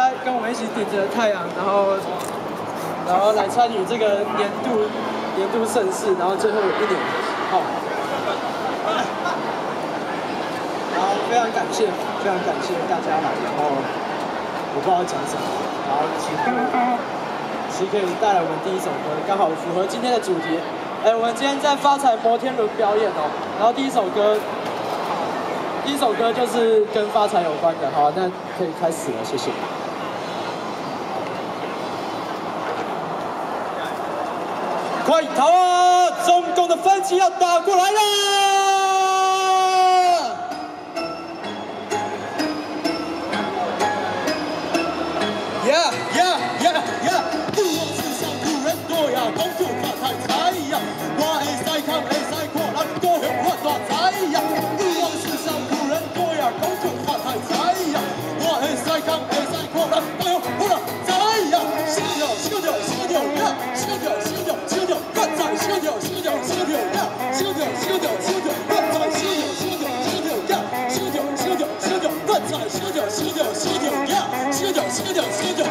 家跟我们一起顶着太阳，然后来参与这个年度盛事，然后最后有1年，好，然后非常感谢大家来，然后我不知道讲什么，然后其实可以带来我们第一首歌，刚好符合今天的主题。我们今天在发财摩天轮表演哦，然后第一首歌就是跟发财有关的，好，那可以开始了，谢谢。快逃啊！中共的分歧要打过来了！呀呀呀呀！不枉世上古人多呀，公主发财财呀！我会使扛会使过来，高雄发大财呀！不枉世上古人多呀，公主发财财呀！我会使扛会使过来，高雄发大财呀！烧掉烧掉烧掉呀！烧掉烧掉烧掉，发财烧掉烧掉烧掉呀！烧掉烧掉烧掉，发财烧掉烧掉烧掉呀！烧掉烧掉烧掉，发财烧掉烧掉烧掉呀！烧掉烧掉烧掉，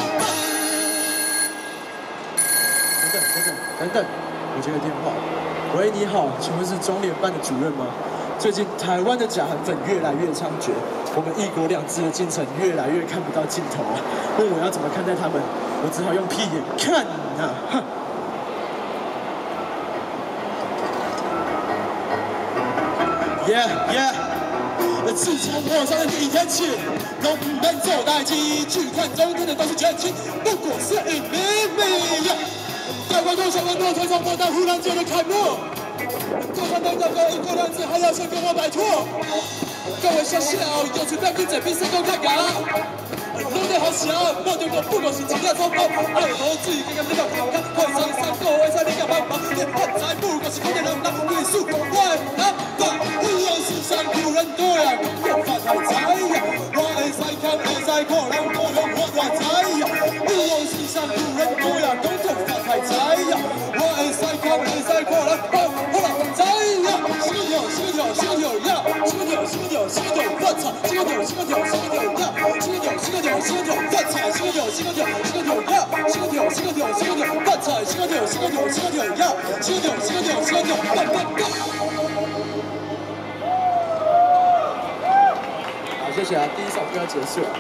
等等，我接个电话。喂，你好，请问是中联办的主任吗？最近台湾的假韩粉越来越猖獗，我们1国2制的进程越来越看不到尽头啊！问我要怎么看待他们，我只好用屁眼看啊！哼。Yeah。自从我上任第1天起，都不能做代际，去看中天的都是捐躯，不过是1厘米呀！台湾多小湾多推崇国大忽然间的开幕，共产党要搞1国2制，还要先跟我摆脱。各位小小，有出表跟这比谁更看高？弄得好小，我对我不过是钱要冲动，爱好自己刚刚那个好看，快上上各位在你个帮忙，你发财不过是空的人让艺术外拿吧，不枉世上古人多呀，我发财财呀，我会使扛会使过人高雄发大财呀，不枉世上古人多呀，公公发财财呀，我会使扛会使过人高雄发财呀，烧掉烧掉烧掉呀，烧掉烧掉烧掉发财，烧掉烧掉烧掉呀，烧掉烧掉。烧掉发财，烧掉烧掉烧掉呀，烧掉烧掉烧掉发财，烧掉烧掉烧掉呀，烧掉烧掉烧掉干干干！好，谢谢啊，第一首歌结束了。